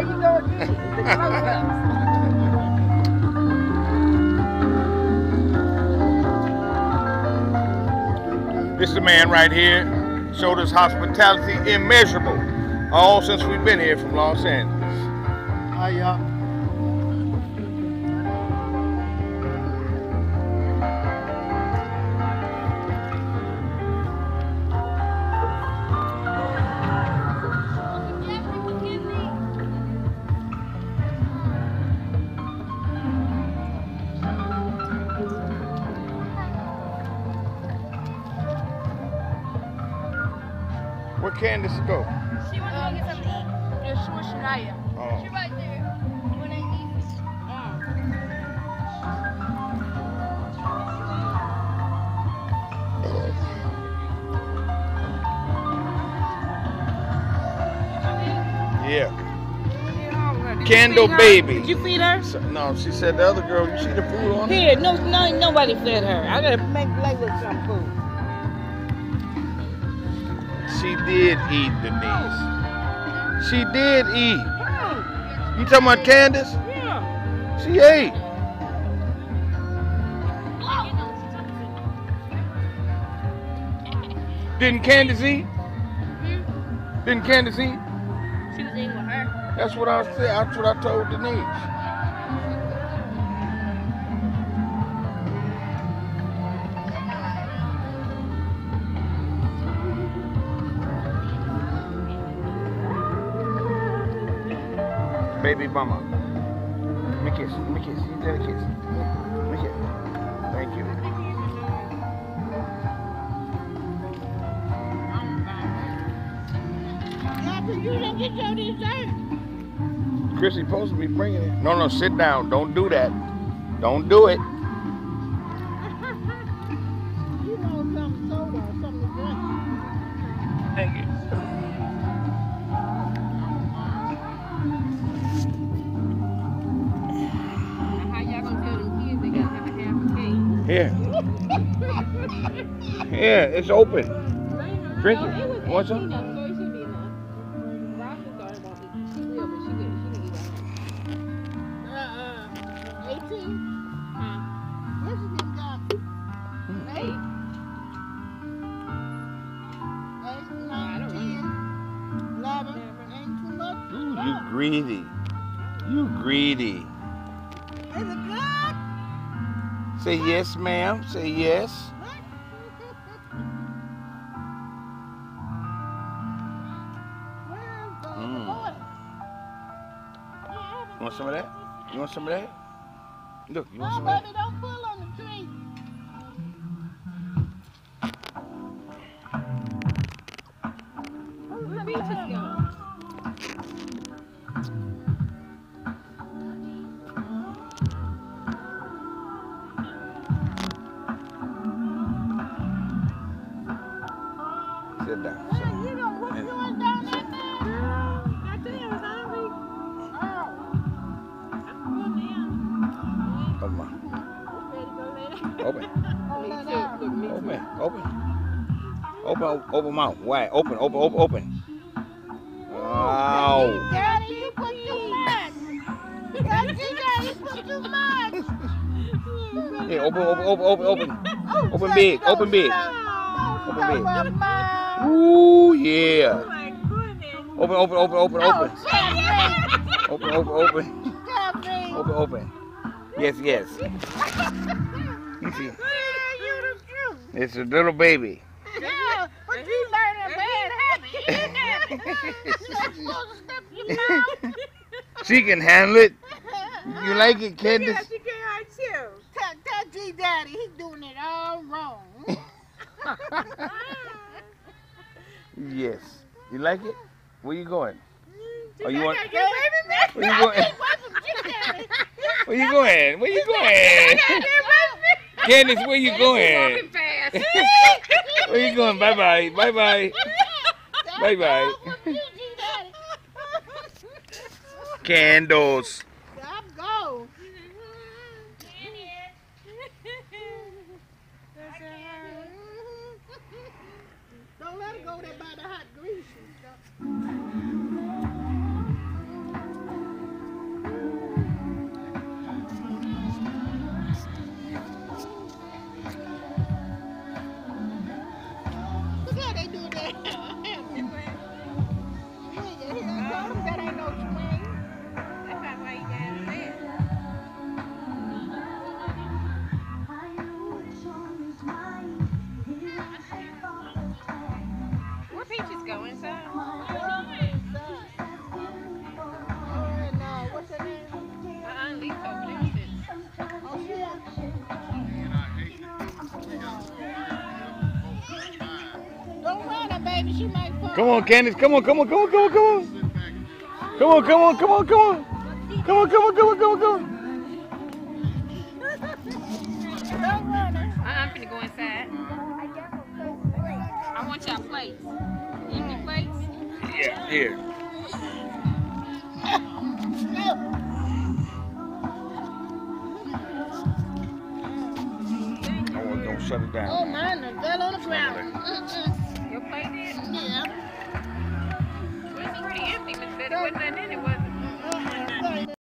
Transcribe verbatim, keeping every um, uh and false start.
There you go again. This is the man right here. Showed us hospitality immeasurable. All since we've been here from Los Angeles. Hi, y'all. Where Candace go? She went to go get something to eat. Yeah, she was Shania. Oh. She right there. When they eat. Yeah. Candle baby. Did you feed her? So, no, she said the other girl. You see the food on her? Here, no, no, nobody fed her. I gotta make like with some food. She did eat, Denise. She did eat. You talking about Candace? Yeah. She ate. Didn't Candace eat? Didn't Candace eat? She was eating with her. That's what I said. That's what I told Denise. Baby mama. Let me kiss. Let me kiss. You got a kiss. Let me kiss. Thank you. You didn't get your dessert. Chrissy supposed to be bringing it. No, no, sit down. Don't do that. Don't do it. You want some soda or something to drink? Thank you. How y'all gonna tell them kids they gotta have a half a cake? Here. Here, it's open. Drink it. Want some? So it should be enough. Rocky thought about it. She will, but she didn't. She didn't eat that. Uh-uh. eighteen? Huh? Where's she getting gone? Eight? Eight, I nine, don't ten, eleven. Ain't too much. Ooh, you greedy. You greedy. Is it good? Say yes, ma'am. Say yes. Mm. You want some of that? You want some of that? Look, you want No, some of that? baby, don't pull on the tree. Where the beaches go? Sit down. Well, you know what you doing down there, man? I tell you, I was hungry. Oh. I'm good now. Come on. Ready to go later? Open. Hold Me that too. down. Look, me Open. too. Open. Open. Open mouth. Wide. Open. Open. Open. Open. Wow. Daddy, you put too much. Daddy, Daddy, you put too much. Yeah. Open. Open. Open. Open. Open. Oh, Open Daddy, big. don't Open big. stop. Open Don't big. stop, Mama. Ooh yeah. Oh my goodness. Open. Open. Open. Open. Oh, Open. Jeffrey. Open. Open. Open. Jeffrey. Open. Open. Yes. Yes. You see. Yeah, you the truth. It's a little baby. Yeah, but you learned a bad habit. You're not supposed to step your mouth. She can handle it. You like it, Candace? Yes, you can too. Tell, tell G Daddy he's doing it all wrong. Yes. You like it? Where you going? Oh, you want? Where Where you going? Where you going? Where you going? Candace, where you going? Fast. Where you going? Bye bye. Bye bye. Bye bye. Candles. Stop go. Don't let her go there by the hot grease and stuff. inside? Oh, and, uh, what's her name? Uh-uh, Lisa over there sitting. Oh, she was- Don't run her, baby. She might fall. Come on, Candace. Come on, come on, come on, come on, come on. Come on, come on, come on, come on. Come on, come on, come on, come on, come on. Don't run her. Uh-uh, I'm finna go inside. I want y'all plates. Empty plates? Yeah, here. Oh, well, don't shut it down. Oh, mine done fell on the ground. Mm-mm. Your plate did? Yeah. It was pretty empty, Miss Betty. Wasn't nothing in it, was it?